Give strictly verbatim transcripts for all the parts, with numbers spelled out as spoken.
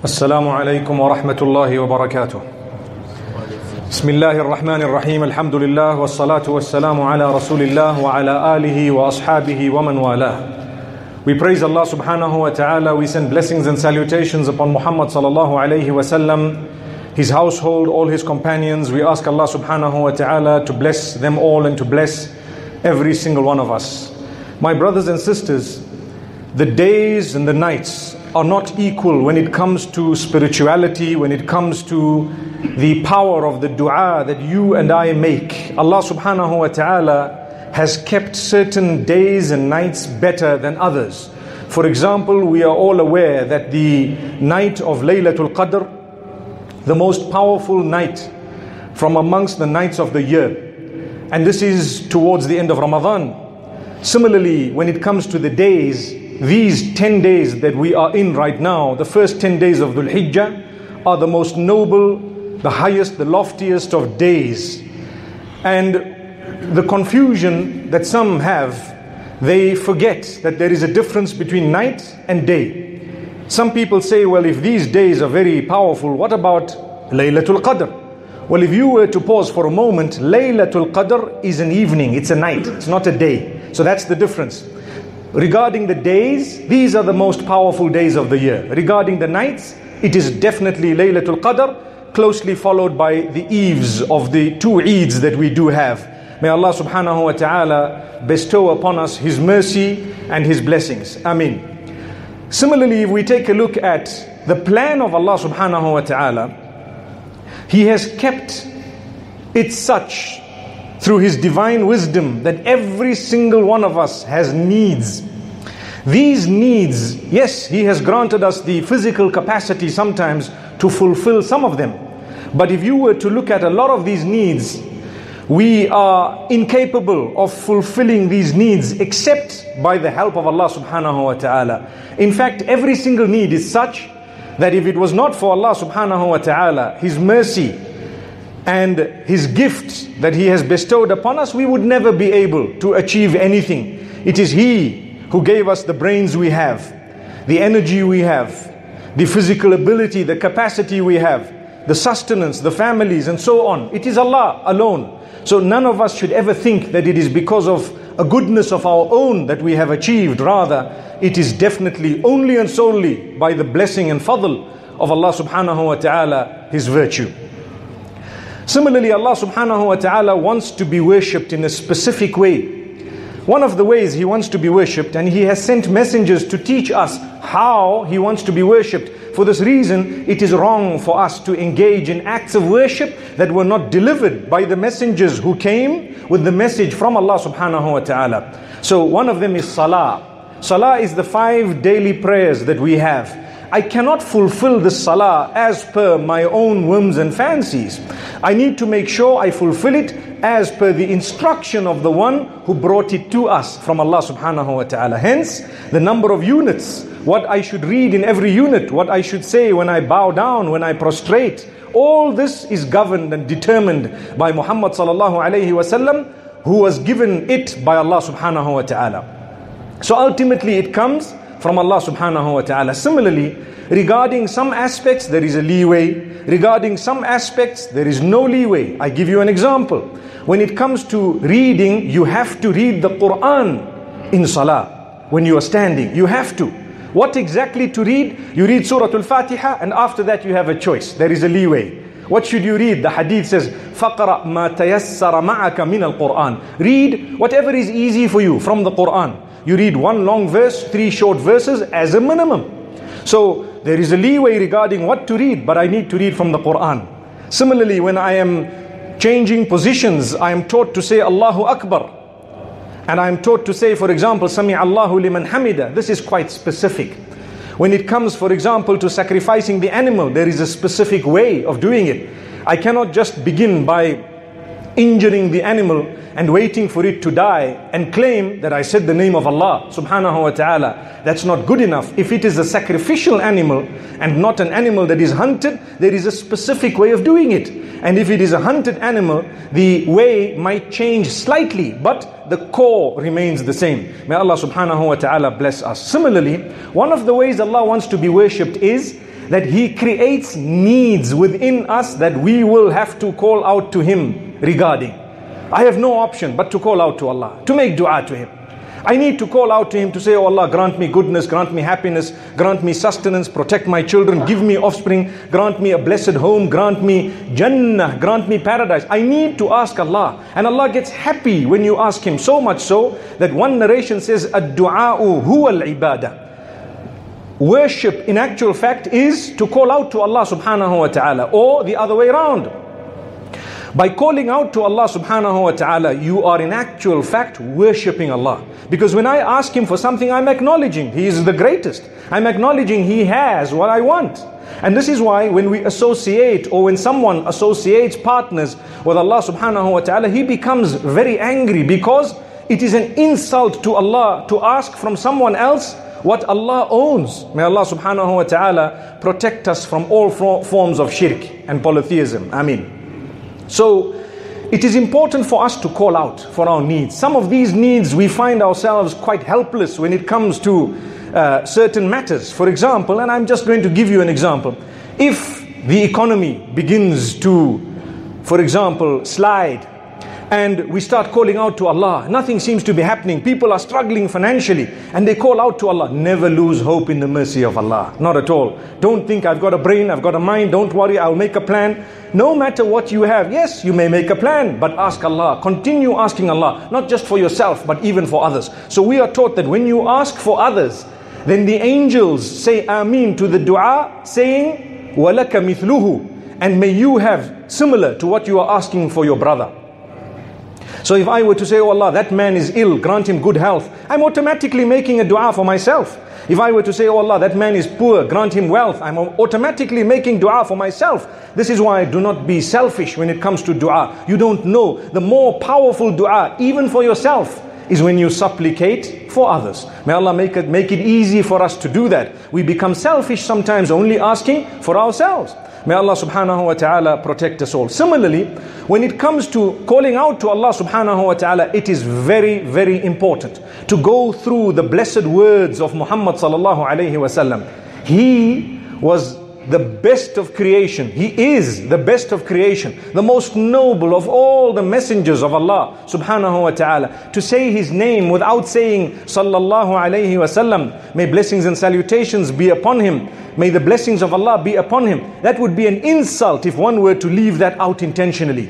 السلام عليكم ورحمة الله وبركاته. بسم الله الرحمن الرحيم. الحمد لله والصلاة والسلام على رسول الله وعلى آله وأصحابه ومن والاه. We praise Allah subhanahu wa ta'ala. We send blessings and salutations upon Muhammad sallallahu alayhi wa sallam, his household, all his companions. We ask Allah subhanahu wa ta'ala to bless them all and to bless every single one of us. My brothers and sisters, the days and the nights are not equal when it comes to spirituality, when it comes to the power of the dua that you and I make. Allah subhanahu wa ta'ala has kept certain days and nights better than others. For example, we are all aware that the night of Laylatul Qadr, the most powerful night from amongst the nights of the year, and this is towards the end of Ramadan. Similarly, when it comes to the days, these ten days that we are in right now, the first ten days of Dhul Hijjah, are the most noble, the highest, the loftiest of days. And the confusion that some have, they forget that there is a difference between night and day. Some people say, well, if these days are very powerful, what about Laylatul Qadr? Well, if you were to pause for a moment, Laylatul Qadr is an evening, it's a night, it's not a day. So that's the difference. Regarding the days, these are the most powerful days of the year. Regarding the nights, it is definitely Laylatul Qadr, closely followed by the eves of the two Eids that we do have. May Allah subhanahu wa ta'ala bestow upon us His mercy and His blessings. Ameen. Similarly, if we take a look at the plan of Allah subhanahu wa ta'ala, He has kept it such through His divine wisdom that every single one of us has needs. These needs, yes, He has granted us the physical capacity sometimes to fulfill some of them. But if you were to look at a lot of these needs, we are incapable of fulfilling these needs except by the help of Allah subhanahu wa ta'ala. In fact, every single need is such that if it was not for Allah subhanahu wa ta'ala, His mercy and His gift that He has bestowed upon us, we would never be able to achieve anything. It is He who gave us the brains we have, the energy we have, the physical ability, the capacity we have, the sustenance, the families, and so on. It is Allah alone. So none of us should ever think that it is because of a goodness of our own that we have achieved. Rather, it is definitely only and solely by the blessing and fadl of Allah subhanahu wa ta'ala, His virtue. Similarly, Allah subhanahu wa ta'ala wants to be worshipped in a specific way. One of the ways He wants to be worshipped, and He has sent messengers to teach us how He wants to be worshipped. For this reason, it is wrong for us to engage in acts of worship that were not delivered by the messengers who came with the message from Allah subhanahu wa ta'ala. So one of them is salah. Salah is the five daily prayers that we have. I cannot fulfill the salah as per my own whims and fancies. I need to make sure I fulfill it as per the instruction of the one who brought it to us from Allah subhanahu wa ta'ala. Hence, the number of units, what I should read in every unit, what I should say when I bow down, when I prostrate, all this is governed and determined by Muhammad sallallahu alayhi wa sallam, who was given it by Allah subhanahu wa ta'ala. So ultimately it comes from Allah subhanahu wa ta'ala. Similarly, regarding some aspects there is a leeway. Regarding some aspects there is no leeway. I give you an example. When it comes to reading, you have to read the Quran in salah. When you are standing, you have to. What exactly to read? You read Surah Al-Fatiha, and after that you have a choice. There is a leeway. What should you read? The hadith says, فَقْرَأْ مَا تَيَسَّرَ مَعَكَ مِنَ الْقُرْآنِ. Read whatever is easy for you from the Quran. You read one long verse, three short verses as a minimum. So there is a leeway regarding what to read, but I need to read from the Quran. Similarly, when I am changing positions, I am taught to say Allahu Akbar. And I am taught to say, for example, Sami Allahu liman hamida. This is quite specific. When it comes, for example, to sacrificing the animal, there is a specific way of doing it. I cannot just begin by injuring the animal and waiting for it to die and claim that I said the name of Allah subhanahu wa ta'ala. That's not good enough. If it is a sacrificial animal and not an animal that is hunted, there is a specific way of doing it. And if it is a hunted animal, the way might change slightly, but the core remains the same. May Allah subhanahu wa ta'ala bless us. Similarly, one of the ways Allah wants to be worshipped is that He creates needs within us that we will have to call out to Him regarding. I have no option but to call out to Allah, to make dua to Him. I need to call out to Him to say, oh Allah, grant me goodness, grant me happiness, grant me sustenance, protect my children, give me offspring, grant me a blessed home, grant me Jannah, grant me paradise. I need to ask Allah. And Allah gets happy when you ask Him, so much so that one narration says, ad-du'a'u huwa al-ibadah. Worship in actual fact is to call out to Allah subhanahu wa ta'ala, or the other way around. By calling out to Allah subhanahu wa ta'ala, you are in actual fact worshipping Allah. Because when I ask Him for something, I'm acknowledging He is the greatest. I'm acknowledging He has what I want. And this is why when we associate, or when someone associates partners with Allah subhanahu wa ta'ala, he becomes very angry, because it is an insult to Allah to ask from someone else what Allah owns. May Allah subhanahu wa ta'ala protect us from all forms of shirk and polytheism. Ameen. So it is important for us to call out for our needs. Some of these needs we find ourselves quite helpless when it comes to uh, certain matters. For example, and I'm just going to give you an example. If the economy begins to, for example, slide, and we start calling out to Allah, nothing seems to be happening, people are struggling financially, and they call out to Allah, never lose hope in the mercy of Allah. Not at all. Don't think I've got a brain, I've got a mind, don't worry, I'll make a plan. No matter what you have, yes, you may make a plan, but ask Allah. Continue asking Allah, not just for yourself, but even for others. So we are taught that when you ask for others, then the angels say Ameen to the dua, saying, وَلَكَ مِثْلُهُ, and may you have similar to what you are asking for your brother. So if I were to say, oh Allah, that man is ill, grant him good health, I'm automatically making a dua for myself. If I were to say, oh Allah, that man is poor, grant him wealth, I'm automatically making dua for myself. This is why do not be selfish when it comes to dua. You don't know, the more powerful dua, even for yourself, is when you supplicate for others. May Allah make it, make it easy for us to do that. We become selfish sometimes, only asking for ourselves. May Allah subhanahu wa ta'ala protect us all. Similarly, when it comes to calling out to Allah subhanahu wa ta'ala, it is very, very important to go through the blessed words of Muhammad sallallahu alayhi wasallam. He was the best of creation. He is the best of creation, the most noble of all the messengers of Allah subhanahu wa ta'ala. To say His name without saying sallallahu alayhi wasallam, may blessings and salutations be upon him, may the blessings of Allah be upon him, that would be an insult if one were to leave that out intentionally.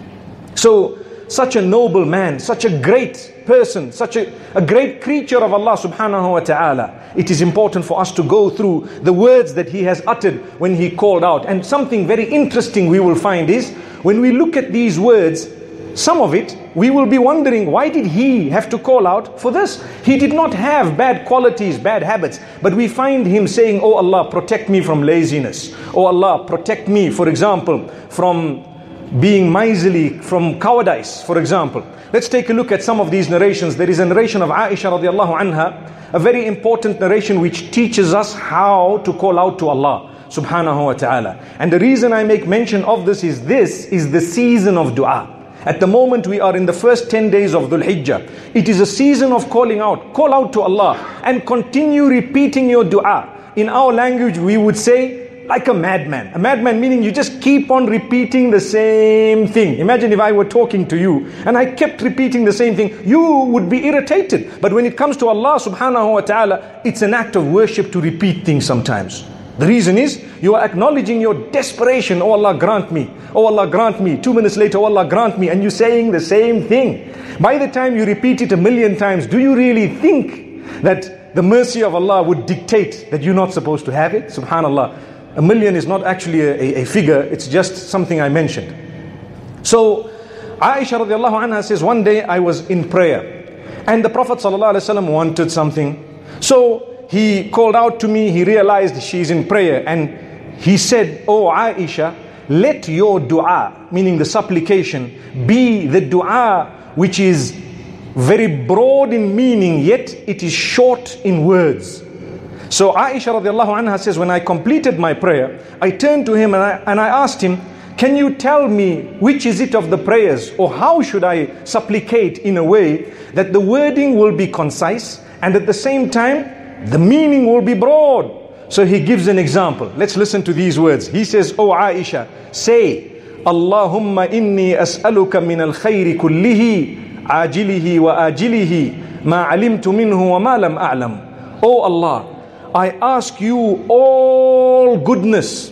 So such a noble man, such a great person, such a, a great creature of Allah subhanahu wa ta'ala, it is important for us to go through the words that he has uttered when he called out. And something very interesting we will find is, when we look at these words, some of it, we will be wondering, why did he have to call out for this? He did not have bad qualities, bad habits, but we find him saying, oh Allah, protect me from laziness. Oh Allah, protect me, for example, from being miserly, from cowardice, for example. Let's take a look at some of these narrations. There is a narration of Aisha radiallahu anha, a very important narration which teaches us how to call out to Allah subhanahu wa ta'ala. And the reason I make mention of this is, this is the season of dua. At the moment we are in the first ten days of Dhul Hijjah. It is a season of calling out. Call out to Allah and continue repeating your dua. In our language we would say, like a madman. A madman meaning you just keep on repeating the same thing. Imagine if I were talking to you and I kept repeating the same thing, you would be irritated. But when it comes to Allah subhanahu wa ta'ala, it's an act of worship to repeat things sometimes. The reason is, you are acknowledging your desperation. Oh Allah, grant me. Oh Allah, grant me. Two minutes later, oh Allah, grant me. And you're saying the same thing. By the time you repeat it a million times, do you really think that the mercy of Allah would dictate that you're not supposed to have it? Subhanallah. A million is not actually a, a, a figure, it's just something I mentioned. So Aisha radiallahu anha says, one day I was in prayer and the Prophet sallallahu alaihi wasallam wanted something. So he called out to me, he realized she's in prayer, and he said, oh Aisha, let your dua, meaning the supplication, be the dua which is very broad in meaning, yet it is short in words. So Aisha radiallahu anha says, when I completed my prayer, I turned to him and I, and I asked him, can you tell me which is it of the prayers, or how should I supplicate in a way that the wording will be concise and at the same time the meaning will be broad? So he gives an example. Let's listen to these words. He says, "O Aisha, say, Allahumma inni as'aluka min al-khayri kullihi, ajilihi wa ajilihi, ma alimtu minhu wa ma lam a'lam." O Allah, I ask you all goodness.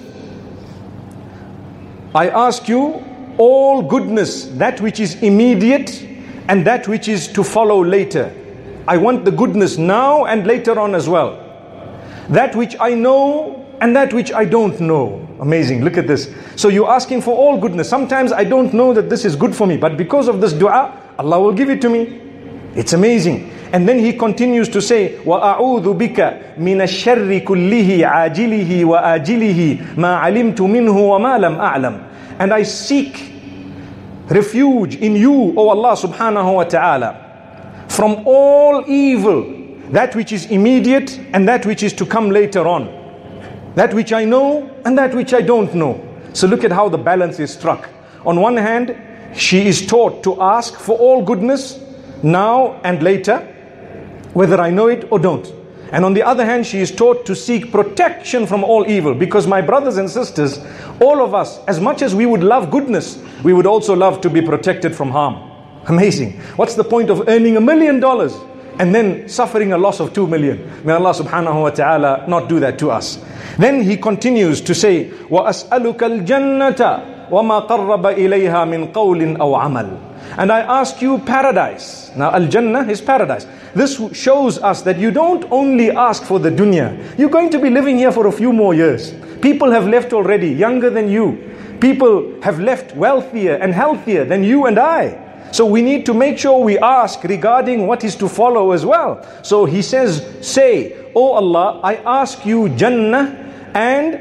I ask you all goodness, that which is immediate and that which is to follow later. I want the goodness now and later on as well. That which I know and that which I don't know. Amazing, look at this. So you're asking for all goodness. Sometimes I don't know that this is good for me, but because of this dua, Allah will give it to me. It's amazing. And then he continues to say, وَأَعُوذُ بِكَ مِنَ الشَّرِّ كُلِّهِ عَاجِلِهِ وَآجِلِهِ مَا عَلِمْتُ مِنْهُ وَمَا لَمْ أَعْلَمْ. And I seek refuge in you, O Allah subhanahu wa ta'ala, from all evil, that which is immediate and that which is to come later on. That which I know and that which I don't know. So look at how the balance is struck. On one hand, she is taught to ask for all goodness now and later, whether I know it or don't. And on the other hand, she is taught to seek protection from all evil. Because my brothers and sisters, all of us, as much as we would love goodness, we would also love to be protected from harm. Amazing. What's the point of earning a million dollars and then suffering a loss of two million? May Allah subhanahu wa ta'ala not do that to us. Then he continues to say, وَأَسْأَلُكَ الْجَنَّةَ وَمَا قَرَّبَ إِلَيْهَا مِنْ قَوْلٍ أَوْ عَمَلٍ. And I ask you paradise. Now Al-Jannah is paradise. This shows us that you don't only ask for the dunya. You're going to be living here for a few more years. People have left already, younger than you. People have left wealthier and healthier than you and I. So we need to make sure we ask regarding what is to follow as well. So he says, say, O Allah, I ask you Jannah and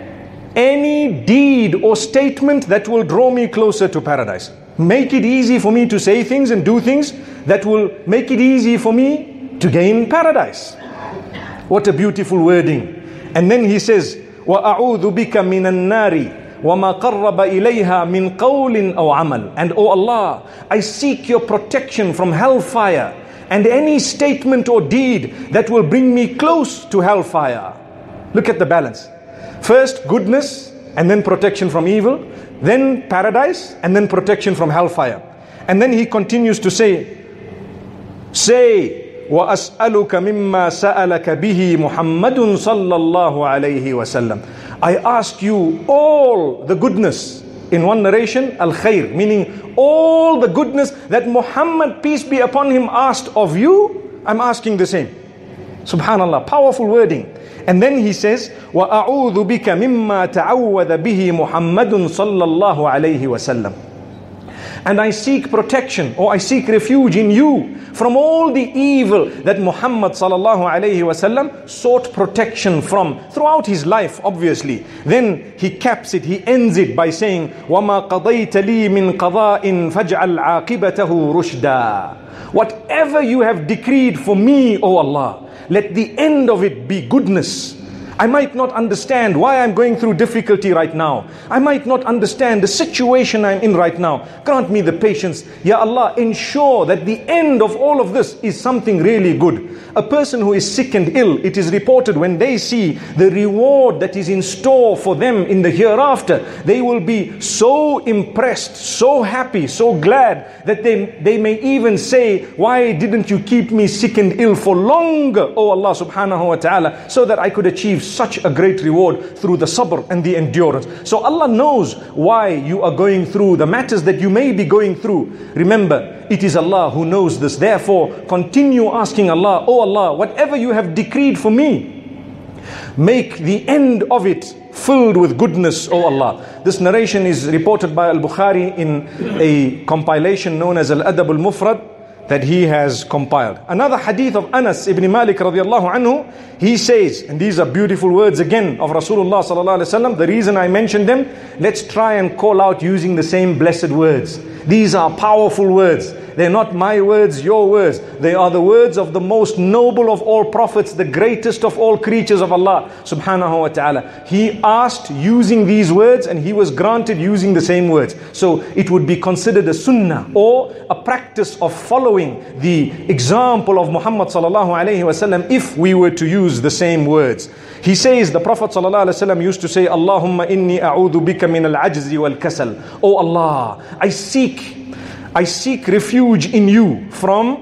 any deed or statement that will draw me closer to paradise. Make it easy for me to say things and do things that will make it easy for me to gain paradise. What a beautiful wording. And then he says, وَأَعُوذُ بِكَ مِنَ النَّارِ وَمَا قَرَّبَ إِلَيْهَا مِنْ قَوْلٍ أَوْ عَمَلٍ. And O Allah, I seek your protection from hellfire and any statement or deed that will bring me close to hellfire. Look at the balance. First, goodness, and then protection from evil. Then paradise, and then protection from hellfire. And then he continues to say, say, وَأَسْأَلُكَ مِمَّا سَأَلَكَ بِهِ مُحَمَّدٌ صَلَّى اللَّهُ عَلَيْهِ وَسَلَّمَ. I ask you all the goodness. In one narration, al-khair, meaning all the goodness that Muhammad, peace be upon him, asked of you, I'm asking the same. Subhanallah, powerful wording. And then he says, وَأَعُوذُ بِكَ مِمَّا تَعَوَّذَ بِهِ مُحَمَّدٌ صَلَّى اللَّهُ عَلَيْهِ وَسَلَّمَ. And I seek protection, or I seek refuge in you from all the evil that Muhammad sallallahu alayhi wasallam sought protection from throughout his life, obviously. Then he caps it, he ends it by saying, وَمَا قَضَيْتَ لِي مِنْ قَضَاءٍ فَاجْعَلْ عَاقِبَتَهُ رُشْدًا. Whatever you have decreed for me, O Allah, let the end of it be goodness. I might not understand why I'm going through difficulty right now. I might not understand the situation I'm in right now. Grant me the patience. Ya Allah, ensure that the end of all of this is something really good. A person who is sick and ill, it is reported when they see the reward that is in store for them in the hereafter, they will be so impressed, so happy, so glad that they, they may even say, why didn't you keep me sick and ill for longer, O Allah subhanahu wa ta'ala, so that I could achieve such a great reward through the sabr and the endurance. So Allah knows why you are going through the matters that you may be going through. Remember, it is Allah who knows this. Therefore, continue asking Allah, Oh Allah, whatever you have decreed for me, make the end of it filled with goodness, O Allah. This narration is reported by Al-Bukhari in a compilation known as Al-Adab Al-Mufrad that he has compiled. Another hadith of Anas ibn Malik radiallahu anhu, he says, and these are beautiful words again of Rasulullah sallallahu alaihi wasallam. The reason I mentioned them, let's try and call out using the same blessed words. These are powerful words. They're not my words, your words. They are the words of the most noble of all prophets, the greatest of all creatures of Allah subhanahu wa ta'ala. He asked using these words and he was granted using the same words. So it would be considered a sunnah or a practice of following the example of Muhammad sallallahu alayhi wa sallam if we were to use the same words. He says, the Prophet sallallahu alayhi wa sallam used to say, Allahumma inni a'udhu bika min al-ajzi wal-kasal. Oh Allah, I seek, I seek refuge in you from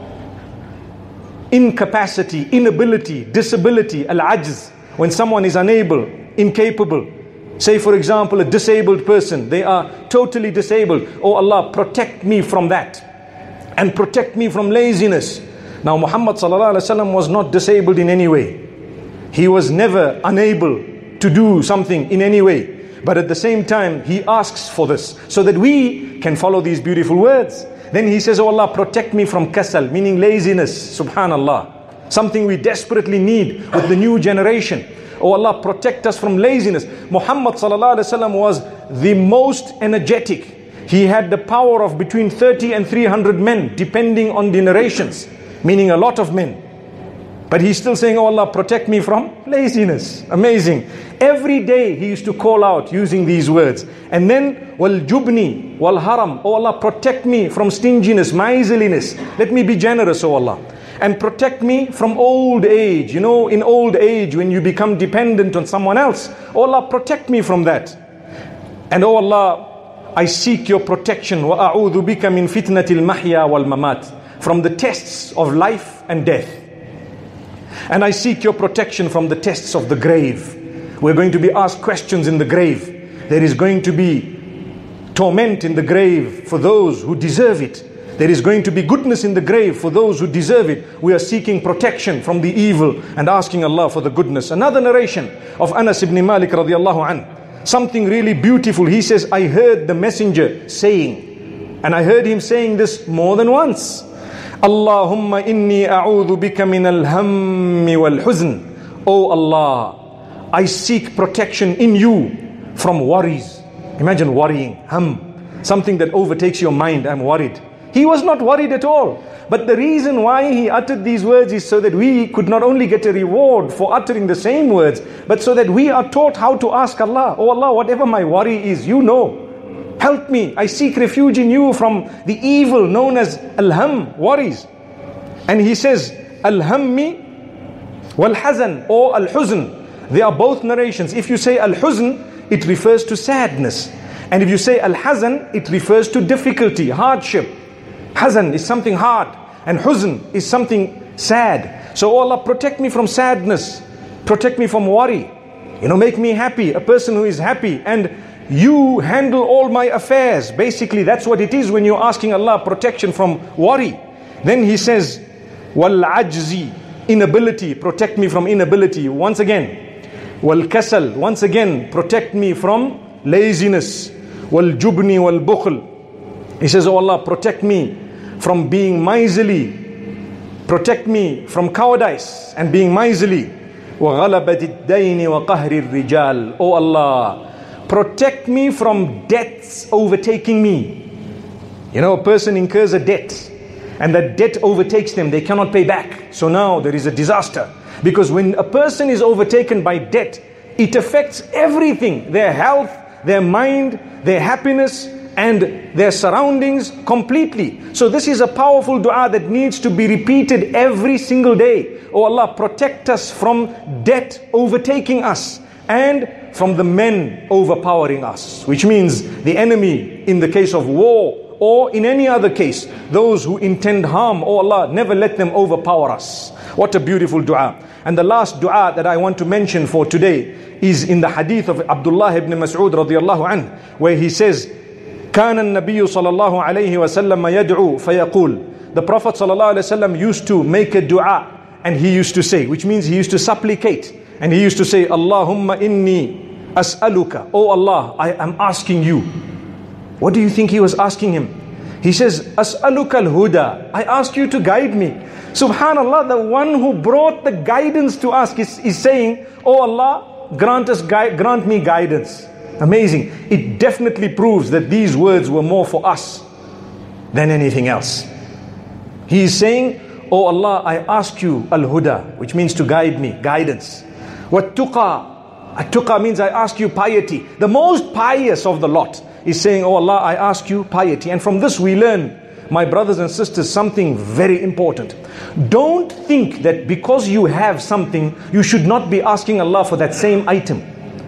incapacity, inability, disability, al-ajz. When someone is unable, incapable. Say for example, a disabled person, they are totally disabled. Oh Allah, protect me from that. And protect me from laziness. Now Muhammad sallallahu alaihi wasallam was not disabled in any way. He was never unable to do something in any way. But at the same time, he asks for this so that we can follow these beautiful words. Then he says, oh Allah, protect me from kasal, meaning laziness, subhanallah. Something we desperately need with the new generation. Oh Allah, protect us from laziness. Muhammad sallallahu alaihi wasallam was the most energetic. He had the power of between thirty and three hundred men, depending on the narrations, meaning a lot of men. But he's still saying, oh Allah, protect me from laziness. Amazing. Every day he used to call out using these words. And then, wal jubni, wal haram. Oh Allah, protect me from stinginess, miserliness. Let me be generous, oh Allah. And protect me from old age. You know, in old age, when you become dependent on someone else. Oh Allah, protect me from that. And oh Allah, I seek your protection. Wa a'udhu bika min fitnatil mahya wal mamat. From the tests of life and death. And I seek your protection from the tests of the grave. We're going to be asked questions in the grave. There is going to be torment in the grave for those who deserve it. There is going to be goodness in the grave for those who deserve it. We are seeking protection from the evil and asking Allah for the goodness. Another narration of Anas ibn Malik radiallahu anh. Something really beautiful. He says, I heard the messenger saying, and I heard him saying this more than once. Allahumma inni a'udhu bika min al-hammi wal-huzn. Oh Allah, I seek protection in you from worries. Imagine worrying, hum, something that overtakes your mind. I'm worried. He was not worried at all. But the reason why he uttered these words is so that we could not only get a reward for uttering the same words, but so that we are taught how to ask Allah. Oh Allah, whatever my worry is, you know. Help me. I seek refuge in you from the evil known as al-ham, worries. And he says, al-hammi wal-hazan or al-huzn. They are both narrations. If you say al-huzn, it refers to sadness. And if you say al-hazan, it refers to difficulty, hardship. Hazan is something hard. And huzn is something sad. So, oh Allah, protect me from sadness. Protect me from worry. You know, make me happy. A person who is happy and you handle all my affairs. Basically, that's what it is when you're asking Allah protection from worry. Then he says, wal ajzi, inability, protect me from inability. Once again, wal kasal, once again, protect me from laziness. Wal jubni wal bukhl. He says, oh Allah, protect me from being miserly. Protect me from cowardice and being miserly. Wa ghalabat ad-dayn wa qahri ar-rijal. Oh Allah, protect me from debts overtaking me. You know, a person incurs a debt and that debt overtakes them. They cannot pay back. So now there is a disaster. Because when a person is overtaken by debt, it affects everything. Their health, their mind, their happiness and their surroundings completely. So this is a powerful dua that needs to be repeated every single day. Oh Allah, protect us from debt overtaking us. And from the men overpowering us, which means the enemy in the case of war or in any other case, those who intend harm. Oh Allah, never let them overpower us. What a beautiful dua. And the last dua that I want to mention for today is in the hadith of Abdullah ibn Mas'ud radiyallahu anh, where he says, كان النبي صلى الله عليه وسلم يدعو فيقول. The Prophet صلى الله عليه وسلم used to make a dua and he used to say, which means he used to supplicate. And he used to say, Allahumma inni as'aluka. Oh Allah, I am asking you. What do you think he was asking him? He says, as'aluka al-huda. I ask you to guide me. Subhanallah, the one who brought the guidance to us is, is saying, oh Allah, grant us, grant me guidance. Amazing. It definitely proves that these words were more for us. than anything else. He is saying, Oh Allah, I ask you al-huda, which means to guide me, guidance. Wat-tuqa, at-tuqa means I ask you piety. The most pious of the lot is saying, Oh Allah, I ask you piety. And from this we learn, my brothers and sisters, something very important. Don't think that because you have something, you should not be asking Allah for that same item.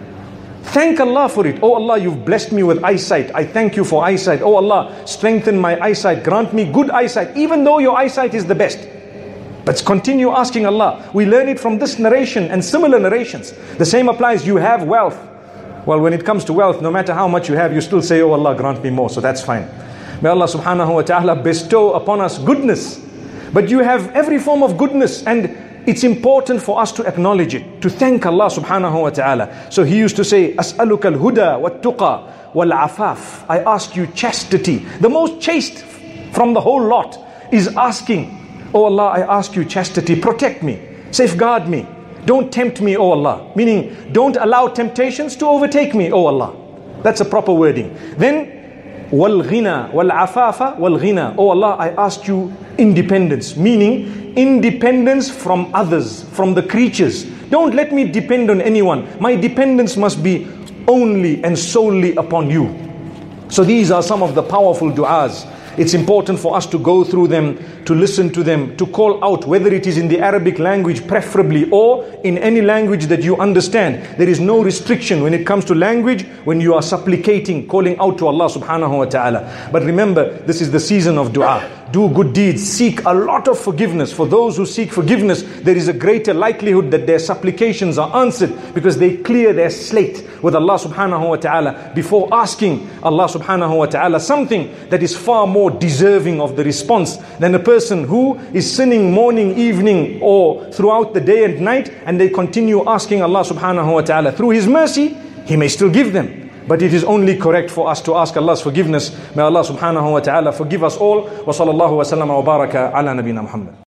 Thank Allah for it. Oh Allah, you've blessed me with eyesight. I thank you for eyesight. Oh Allah, strengthen my eyesight. Grant me good eyesight, even though your eyesight is the best. But continue asking Allah. We learn it from this narration and similar narrations. The same applies. You have wealth. Well, when it comes to wealth, no matter how much you have, you still say, Oh Allah, grant me more. So that's fine. May Allah subhanahu wa ta'ala bestow upon us goodness. But you have every form of goodness, and it's important for us to acknowledge it, to thank Allah subhanahu wa ta'ala. So he used to say, As'aluka al-huda wat-tuqa wal-afaf. I ask you chastity. The most chaste from the whole lot is asking, Oh Allah, I ask you chastity. Protect me. Safeguard me. Don't tempt me, Oh Allah. Meaning, don't allow temptations to overtake me, Oh Allah. That's a proper wording. Then, wal-ghina wal-afafa wal-ghina. Oh Allah, I ask you independence. Meaning, independence from others, from the creatures. Don't let me depend on anyone. My dependence must be only and solely upon you. So these are some of the powerful du'as. It's important for us to go through them, to listen to them, to call out, whether it is in the Arabic language preferably or in any language that you understand. There is no restriction when it comes to language when you are supplicating, calling out to Allah subhanahu wa ta'ala. But remember, this is the season of dua. Do good deeds, seek a lot of forgiveness. For those who seek forgiveness, there is a greater likelihood that their supplications are answered because they clear their slate with Allah subhanahu wa ta'ala before asking Allah subhanahu wa ta'ala something that is far more deserving of the response than a person who is sinning morning, evening or throughout the day and night, and they continue asking Allah subhanahu wa ta'ala. Through His mercy, He may still give them. But it is only correct for us to ask Allah's forgiveness. May Allah subhanahu wa ta'ala forgive us all. Wa sallallahu wa sallam wa baraka ala nabina Muhammad.